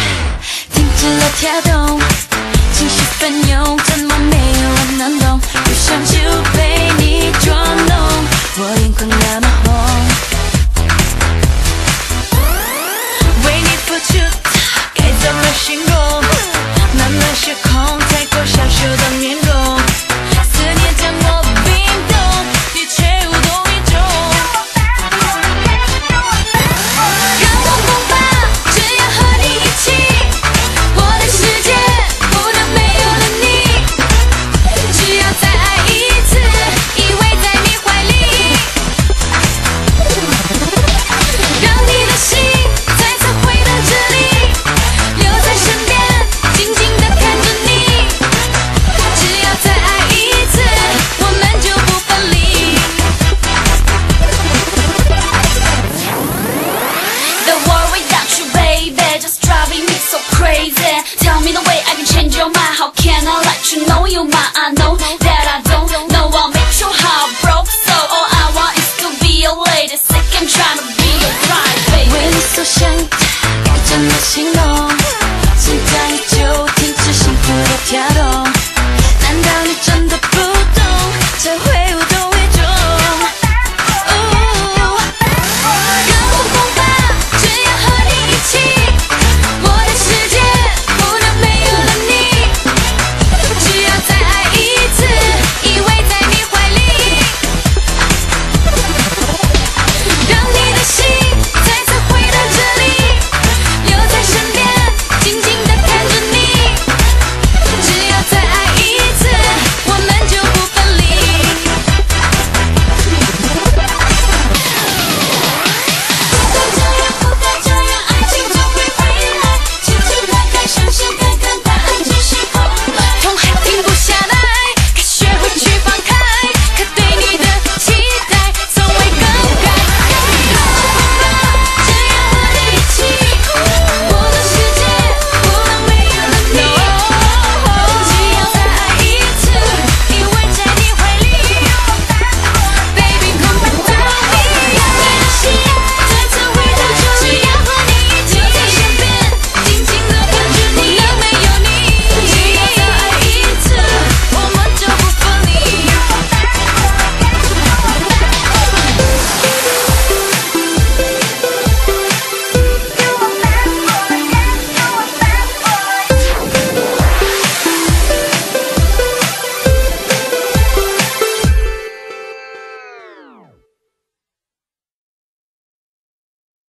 停止了跳动，情绪翻涌，怎么没有人能懂？不想就被你捉弄，我眼眶那么红。为你付出，该怎么形容？慢慢失控，太过消瘦的面容，思念将我冰冻，你却无动于衷。让我疯吧，只要和你一起，我的世界不能没有了你。只要再爱一次，依偎在你怀里，让你的心再次回到这里，留在身边，静静地看着你。只要再爱一次，我们就不分离。The world without you, baby, just driving me so crazy. Tell me the way I can change your mind. How can I let you know you're mine? I know that I don't know I'll make you heart broke. So all I want is to be your lady. Sick and trying to be your bride, baby. 为你所想，该怎么形容？现在就停止幸福的跳动。